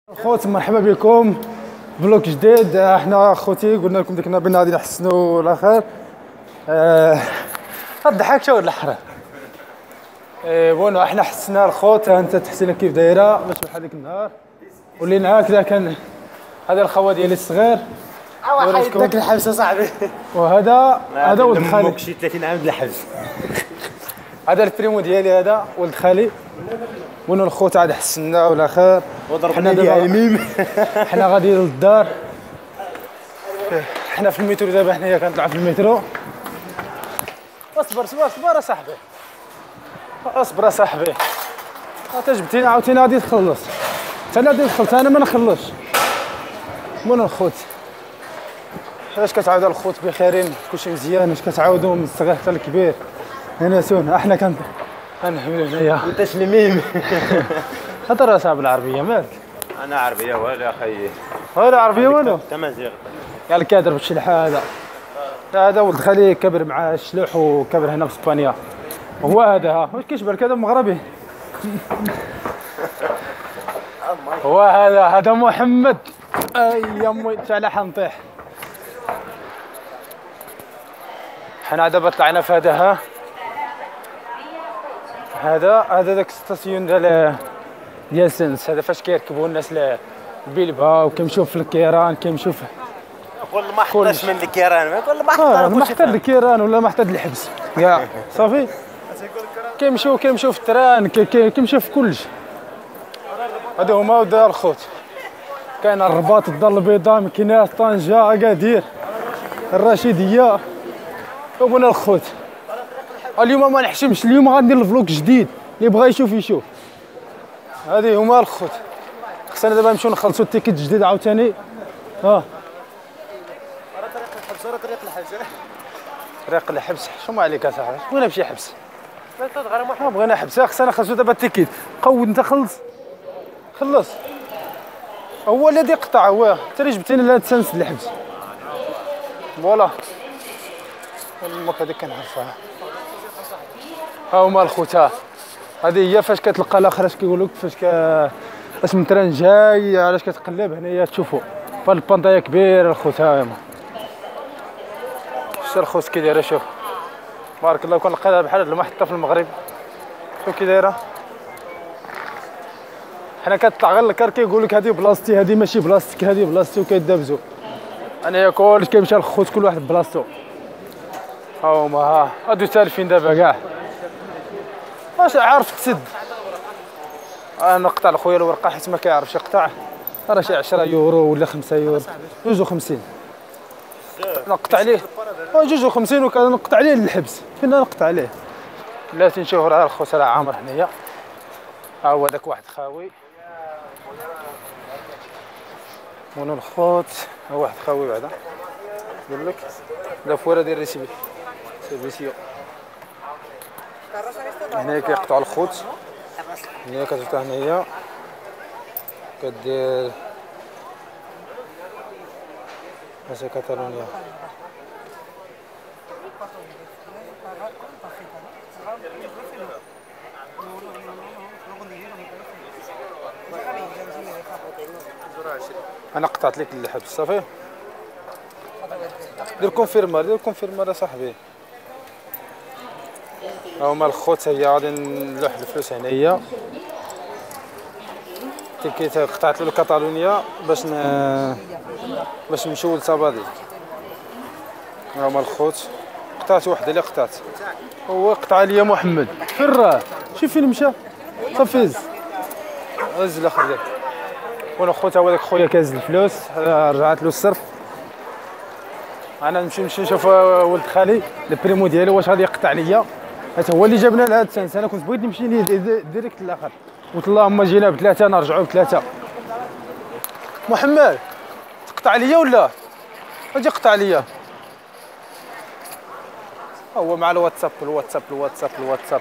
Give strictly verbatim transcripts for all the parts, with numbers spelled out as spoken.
خوت مرحبا بكم فلوق جديد. احنا خوتي قلنا لكم ديك النهار غادي نحسنوا الاخر. أه الضحك ولا الحرام. ايه بونو احنا حسنا الخوت. انت تحسينا كيف دايره باش بحال ديك النهار ولينا هكذا. كان هذا الخوا ديالي الصغير حيد داك الحبس اصاحبي. وهذا هذا ولد خالي شي ثلاثين عام د الحبس. هذا البريمو ديالي هذا ولد خالي. بونو الخوت عاد حسنا والاخر. حنا دابا الميم حنا غادي للدار. حنا في المترو دابا. حنايا كنطلعوا في المترو. اصبر اصبر اصبر اصاحبي اصبر اصاحبي. انت جبتيني عاوتاني غادي تخلص. انا غادي دخلت انا ما نخلصش. بونو الخوت اش كتعاود الخوت بخيرين كلشي مزيان. اش كتعاودوا من الصغير حتى الكبير هنا سون. احنا كن كنحملوا هنايا. انت شنو هضر اصاحبي بالعربيه مالك؟ انا عربيه والو يا اخي. ولا عربيه والو. تمازيغ قال كادر بالشلح. هذا هذا ولد خالي كبر مع الشلوح وكبر هنا في اسبانيا. هو هذا ها واش كيشبه هذا مغربي. هو هذا هذا محمد. اي يمي على حنطيح. حنا دابا طلعنا في هذا ها. هذا هذا داك ستاسيون ديال ديال سنس. هذا فاش كيركبوا الناس لبيلبا وكيمشيو في الكيران كيمشيو في كل ما حطاش من الكيران كل ما حطاش ما حتى الكيران ولا ما حتى الحبس كاع صافي. كيمشيو كيمشيو في التران كيمشيو في كلشي. هادو هما ودار الخوت. كاين الرباط الدار البيضاء مكناس طنجة اكادير الرشيديه. وبنا الخوت اليوم ما نحشمش. اليوم غندير الفلوق جديد اللي بغى يشوف يشوف. هذه هما الخوت. خصنا دابا نمشيو نخلصوا التيكيت جديد عاوتاني. ها طريق الحبس ولا طريق الحبس. طريق الحبس شنو عليك اصاحبي؟ بغينا نمشي حبس. ما بغينا حبس. خصنا نخلصوا دابا التيكيت. قود انت خلص خلص. هو الذي قطع هو. انت اللي جبتيني لهاد السنس الحبس. فوالا امك هذيك كنعرفها. ها هما الخوت. ها هذه هي فاش كتلقى الاخر اش كيقول لك فاش ك اسم تران جاي علاش كتقلب هنايا تشوفوا. فالبانطايه كبيره الخوت. ها هما شتي الخوت كي دايره. شوف بارك الله. كنلقى بحال هاد المحطه في المغرب. شوف كي دايره. حنا كتطلع غير الكار كيقول لك هذه بلاصتي هذه ماشي بلاصتك هذه بلاصتي وكيدابزوا. انايا كلشي كيمشي الخوت كل واحد بلاصتو. ها هما ها هادو سالفين دابا كاع. واش عارف تسد. انا نقطع لخويا الورقه حيت ما كيعرفش يقطع. راه شي عشرة يورو ولا خمسة يورو جوج وخمسين. نقطع عليه جوج وخمسين وكنقطع عليه للحبس. فين نقطع عليه؟ بلاتي نشوف راه الخوت راه عامر هنايا. ها هو داك واحد خاوي. ونو الخوت ها واحد خاوي بعدا نقول لك. لا فوره ديال ريسيبي سيرفيسيو. هنا كيقطعوا الخوت. هنا كتفتح هنايا كدير ماشي كاتالونيا. انا قطعت لك الحبس صافي. دير كونفيرما دير كونفيرما صاحبي. ها هما الخوت. هي غادي نلوح الفلوس هنايا. تيكيت قطعت له كاتالونيا باش ن... باش نمشيو لصابادي. ها هما الخوت. قطعت وحده اللي قطعت. هو قطع ليا محمد. فين راه؟ شوف فين مشى. صافيز هز الاخر ديالك. وانا خوت هو داك خويا كاز الفلوس رجعت له الصرف. انا نمشي نمشي نشوف ولد خالي البريمو ديالو واش غادي يقطع ليا. حيت هو اللي جابنا لهاد السنس. انا كنت بغيت نمشي ديريكت للاخر. قلت اللهم جينا بثلاثه نرجعوا بثلاثه. محمد تقطع ليا ولا اجي قطع ليا. هو مع الواتساب الواتساب الواتساب الواتساب.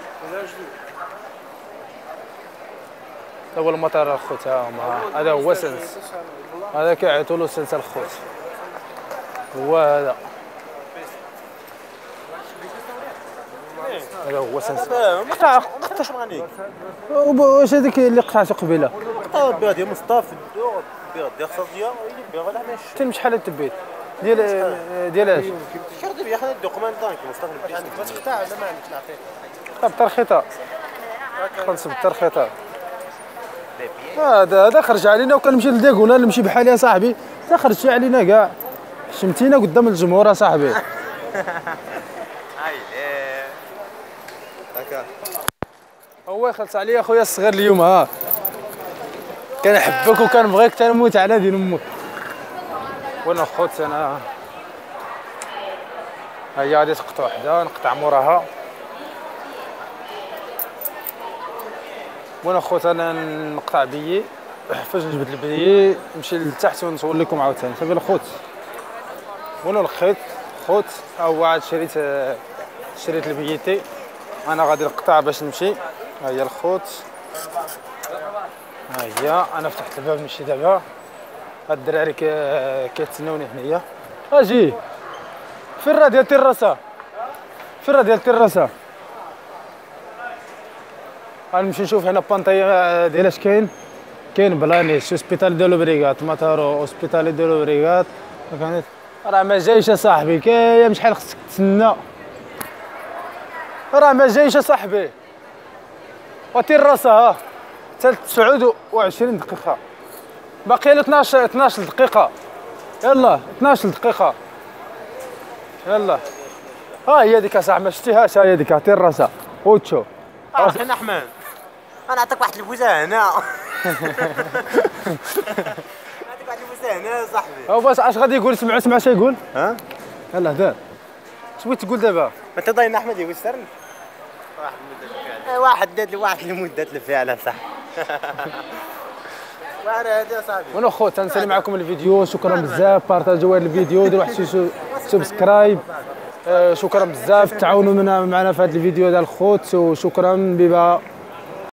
هو المطار الخوت. ها هذا هو سنس. هذا كيعيطوا له سنس الخوت. هو هذا هذا هو سنس قطع قطع شمغانيك واش هذيك اللي قطعته قبيله قطع البيض ديال مصطفى الدور البيض ديال خصاصيه البيض لا ماشي حتى شحال التبيت ديال ديال اش شرط بيا خد الدوكومنت دانك مصطفى البيض ما تقطع ولا ما عندك نعطيك بالترخيطه خلص بالترخيطه هذا هذا خرج علينا وكنمشي للديكولا نمشي بحالي يا صاحبي تا خرجتي علينا كاع شمتينا قدام الجمهور يا صاحبي هاي هكا هو يخلص عليا اخويا الصغير اليوم ها كنحبك وكنبغيك تنموت على دين امك وانا خوت انا هيا غادي تقطع وحده نقطع موراها وانا خوت انا نقطع بيي فاش نجبد البيي نمشي لتحت ونصور لكم عاوتاني صافي الخوت وانا الخيط خوت ها هو عاد شريت شريت البيتي انا غادي نقطع باش نمشي ها هي الخوت ها هي انا فتحت الباب نمشي دابا هاد الدراري كيتسناوني هنايا اجي فين راه ديال التراسه فين راه ديال التراسه غنمشي نشوف هنا بانطي ديال اش كاين كاين بلانيس اوسبيتال دو لوبريغات ماتارو اوسبيتال دو لوبريغات كانت راه ما جايش شاحبي كاين شحال خصك تسنى راه ما جايش صاحبي وتراسه ها حتى تسعة وعشرين دقيقه باقي له اثناش اثناش دقيقه يلا اثناش دقيقه يلا ها هي ديك اصاحبي ما شفتيهاش ها هي ديك تراسه وتشو انا احمد انا نعطيك واحد البوزه هنا نعطيك واحد البوزه هنا يا صاحبي هو باش اش غادي يقول سمعوا سمع اش يقول ها يلا دار اش بغيت تقول دابا انت ضاين احمد يوسرني واحد المده واحد دات لي واحد المده الفعل صح وانا هذا صاحبي وانا خو تنسالي معكم الفيديو شكرا بزاف بارطاجيو هذا الفيديو ديروا واحد شي سبسكرايب آه شكرا بزاف تعاونوا معنا في هذا الفيديو ديال الخوت وشكرا بيبا.